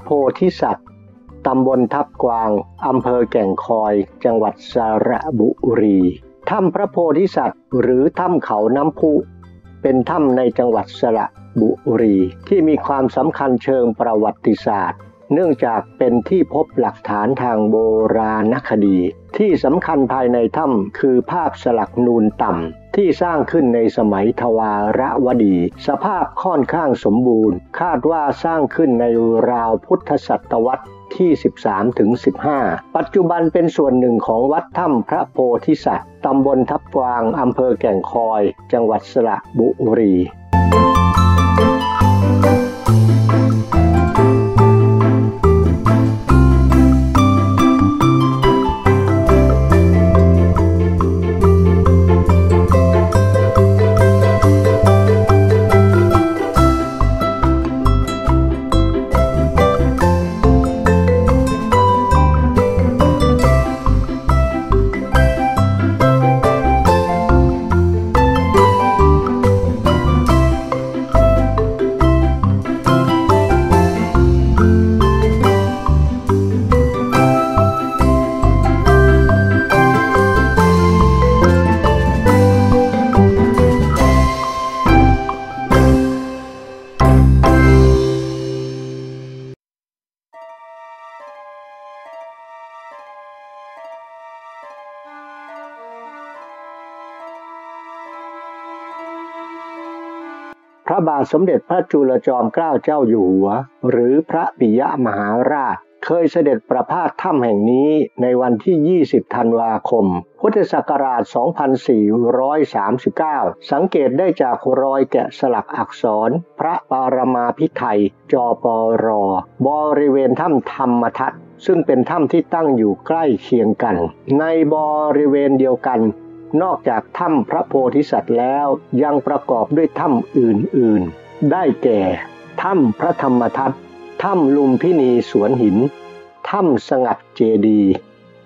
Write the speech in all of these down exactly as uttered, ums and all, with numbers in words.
โพธิสัตว์ตำบลทับกวางอำเภอแก่งคอยจังหวัดสระบุรีถ้ำพระโพธิสัตว์หรือถ้ำเขาน้ำพุเป็นถ้ำในจังหวัดสระบุรีที่มีความสำคัญเชิงประวัติศาสตร์เนื่องจากเป็นที่พบหลักฐานทางโบราณคดีที่สำคัญภายในถ้ำคือภาพสลักนูนต่ำที่สร้างขึ้นในสมัยทวารวดีสภาพค่อนข้างสมบูรณ์คาดว่าสร้างขึ้นในราวพุทธศตวรรษที่สิบสามถึงสิบห้าปัจจุบันเป็นส่วนหนึ่งของวัดถ้ำพระโพธิสัตว์ตำบลทับกวางอำเภอแก่งคอยจังหวัดสระบุรีพระบาทสมเด็จพระจุลจอมเกล้าเจ้าอยู่หัวหรือพระปิยมหาราชเคยเสด็จประพาสถ้ำแห่งนี้ในวันที่ยี่สิบธันวาคมพุทธศักราชสองพันสี่ร้อยสามสิบเก้าสังเกตได้จากรอยแกะสลักอักษรพระปรมาภิไธยจปรบริเวณถ้ำธรรมทัศน์ซึ่งเป็นถ้ำที่ตั้งอยู่ใกล้เคียงกันในบริเวณเดียวกันนอกจากถ้ำพระโพธิสัตว์แล้วยังประกอบด้วยถ้ำอื่นๆได้แก่ถ้ำพระธรรมทัศน์ถ้ำลุมพินีสวนหินถ้ำสงัดเจดีย์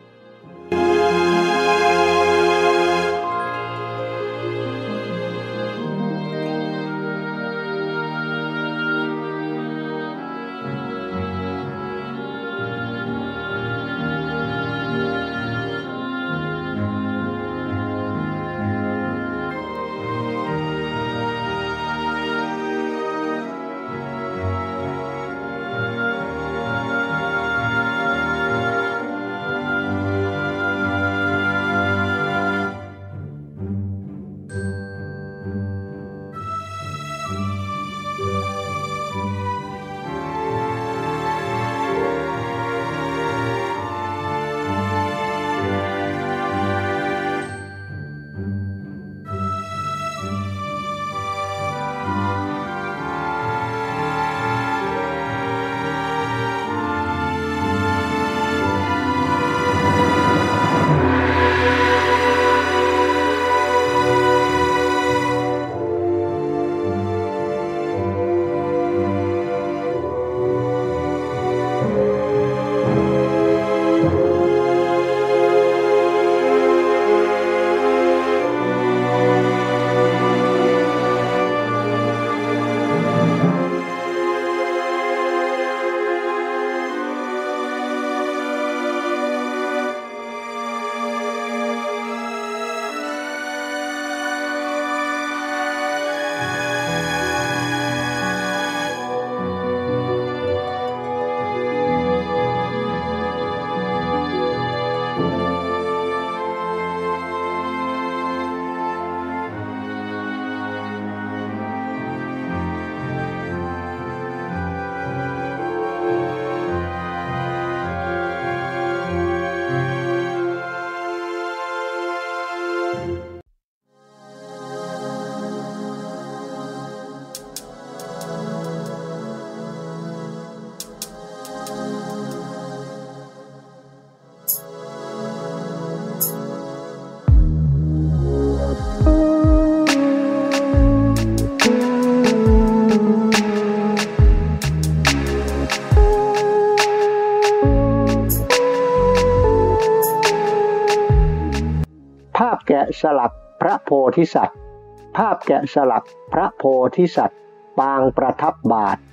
แกะสลักพระโพธิสัตว์ภาพแกะสลักพระโพธิสัตว์ปางประทับบาท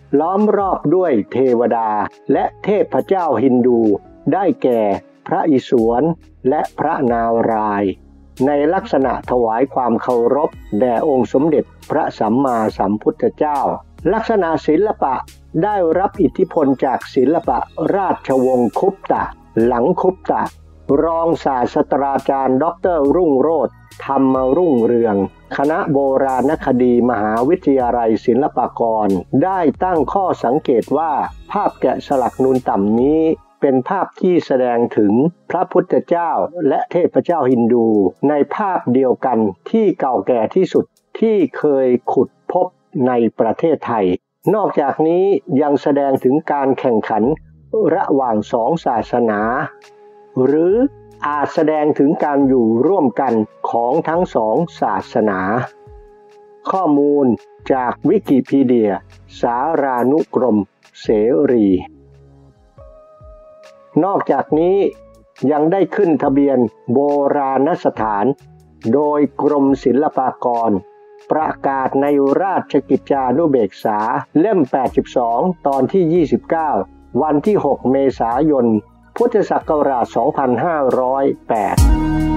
ล้อมรอบด้วยเทวดาและเทพเจ้าฮินดูได้แก่พระอิศวรและพระนารายณ์ในลักษณะถวายความเคารพแด่องค์สมเด็จพระสัมมาสัมพุทธเจ้าลักษณะศิลปะได้รับอิทธิพลจากศิลปะราชวงศ์คุปตะหลังคุปตะรองศาสตราจารย์ดรรุ่งโรจน์ธรรมรุ่งเรืองคณะโบราณคดีมหาวิทยาลัยศิลปากรได้ตั้งข้อสังเกตว่าภาพแกะสลักนูนต่ำนี้เป็นภาพที่แสดงถึงพระพุทธเจ้าและเทพเจ้าฮินดูในภาพเดียวกันที่เก่าแก่ที่สุดที่เคยขุดพบในประเทศไทยนอกจากนี้ยังแสดงถึงการแข่งขันระหว่างสองศาสนาหรืออาจแสดงถึงการอยู่ร่วมกันของทั้งสองศาสนาข้อมูลจากวิกิพีเดียสารานุกรมเสรีนอกจากนี้ยังได้ขึ้นทะเบียนโบราณสถานโดยกรมศิลปากรประกาศในราชกิจจานุเบกษาเล่มแปดสิบสองตอนที่ยี่สิบเก้าวันที่หกเมษายนพุทธศักราชสองพันห้าร้อยแปด